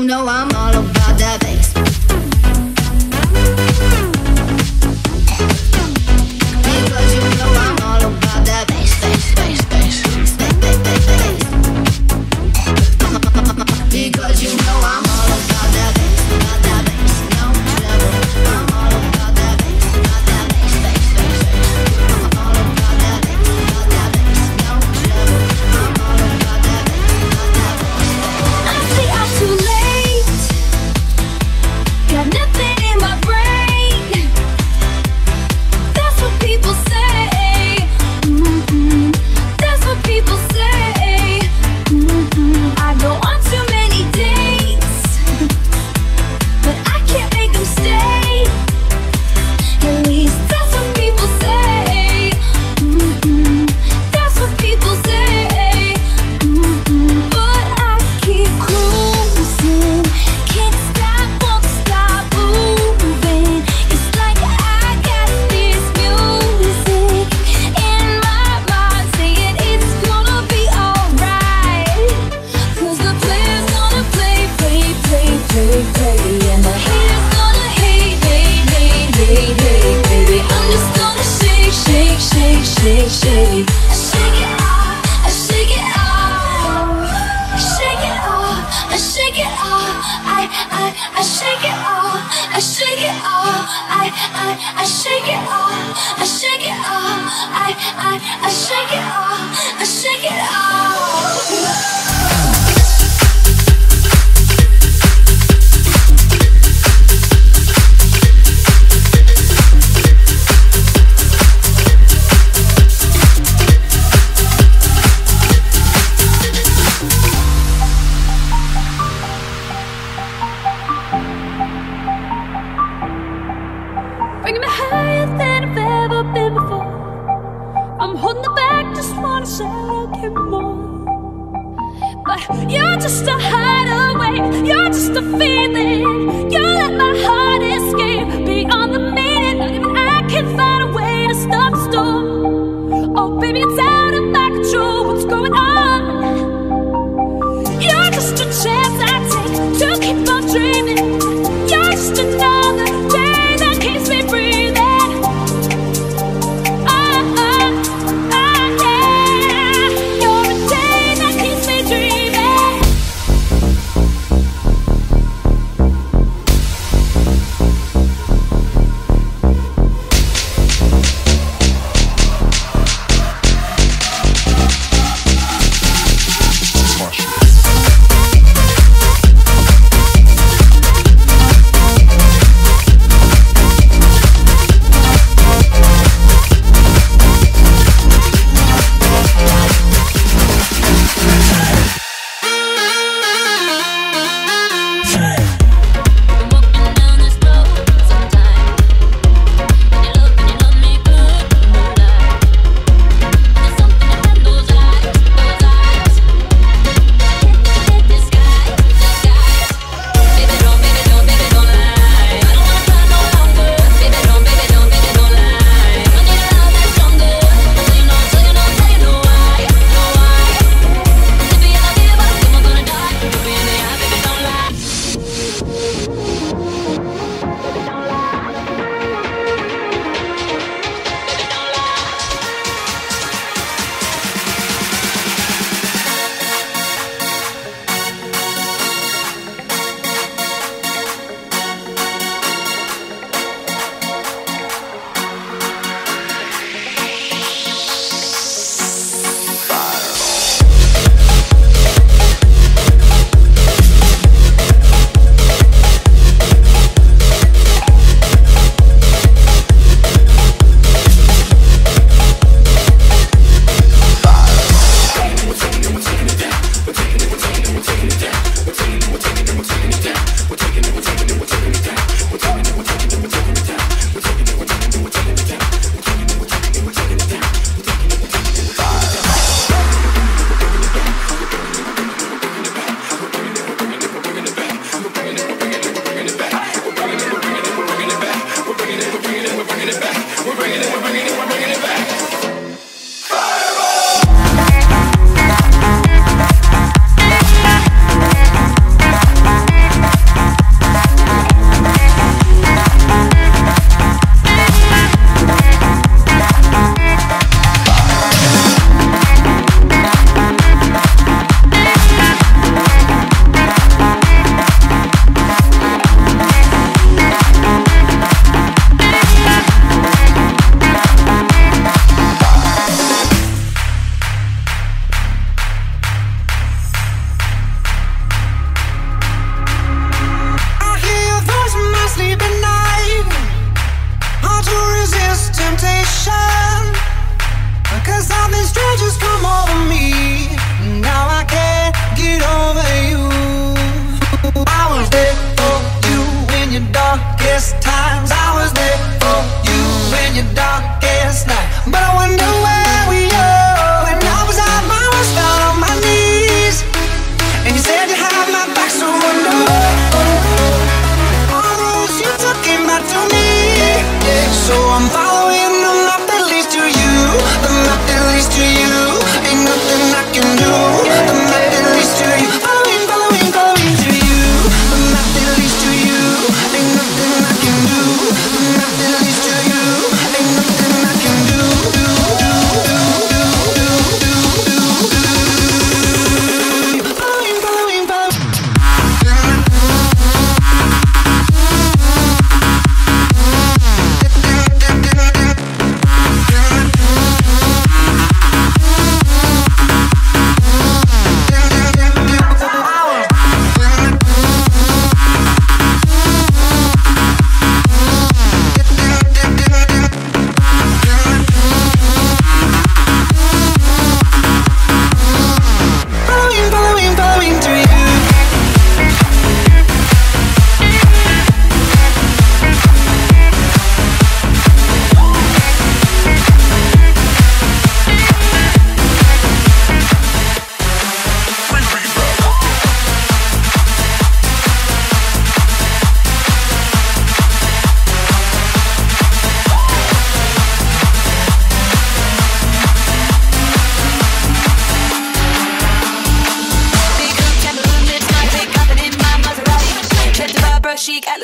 know I'm all about that bass. Because you know I'm all about that bass, bass, bass, bass, bass, bass, bass, bass. Because you know I'm all about that bass, about that bass, no trouble. I'm all about that bass, about that bass, bass, bass, bass. I'm all about that bass, about that bass, no trouble. I'm all about that bass, about that bass. I say I'm too late. Got nothing in my brain. That's what people say. That's what people say. I go on too many dates, but I can't make them stay. At least that's what people say. That's what people say. But I keep cruising, can't stop, won't stop moving. It's like I got this music in my mind saying it's gonna be alright. 'Cause the player's gonna play, play, play, play, play, and the haters gonna hate, hate, hate, hate, hate, baby. I'm just gonna shake, shake, shake, shake, shake. I shake it off, I shake it off, I shake it off, I shake it off, I shake it off, I shake it off, I shake it off, I shake it off, I shake it off, I shake it off. Bringing me higher than I've ever been before. I'm holding it back, just wanna say I'll give more. But you're just a hideaway, you're just a feeling. You let my heart escape beyond the meaning. Not even I can find a way to stop the storm. Oh baby, it's out of my control, what's going on? You're just a chance I take to keep on dreaming. You're just another day that keeps me breathing. Yeah. You're a day that keeps me dreaming.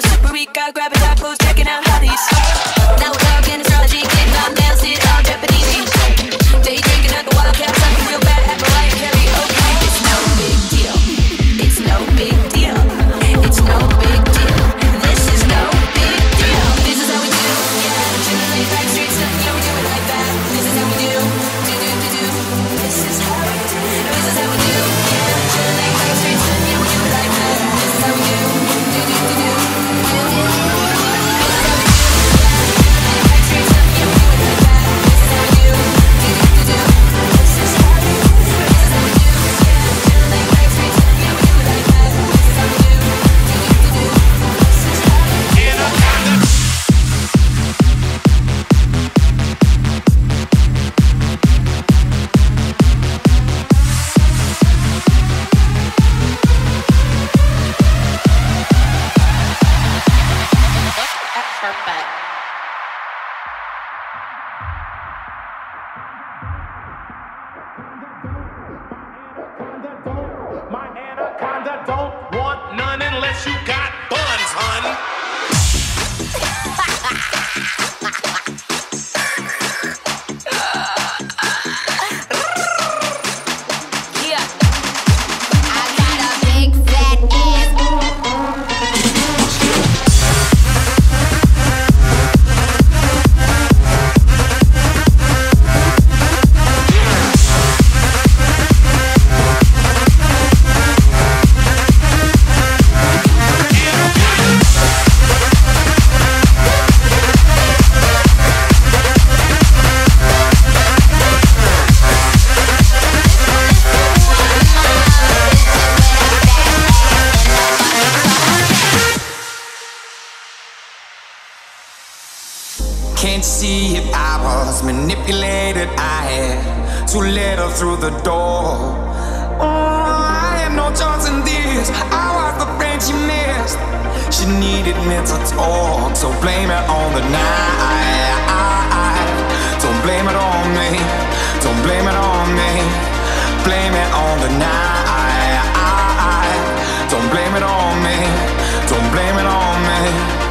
Super Rica, grabbing tacos, checking out hotties. Now we're talking astrology, getting our nails did all Japanese. Day drinking at the Wildcats, I can feel bad at Mariah Carey. Okay, it's no big deal. It's no big deal. It's no big deal. This is no big deal. This is how we do. Yeah, chillin' late back streets, yeah, we do it like that. This is how we do. Do. This is how we do. This is how we do. Yeah, chillin' late back streets, yeah, we do it like that. This is how we do. Do. My anaconda don't want none unless you got buns, hun. Can't see it, I was manipulated. I had to let her through the door. Oh, I had no choice in this. I was the friend she missed. She needed me to talk, so blame it on the night. Don't blame it on me. Don't blame it on me. Blame it on the night. Don't blame it on me. Don't blame it on me.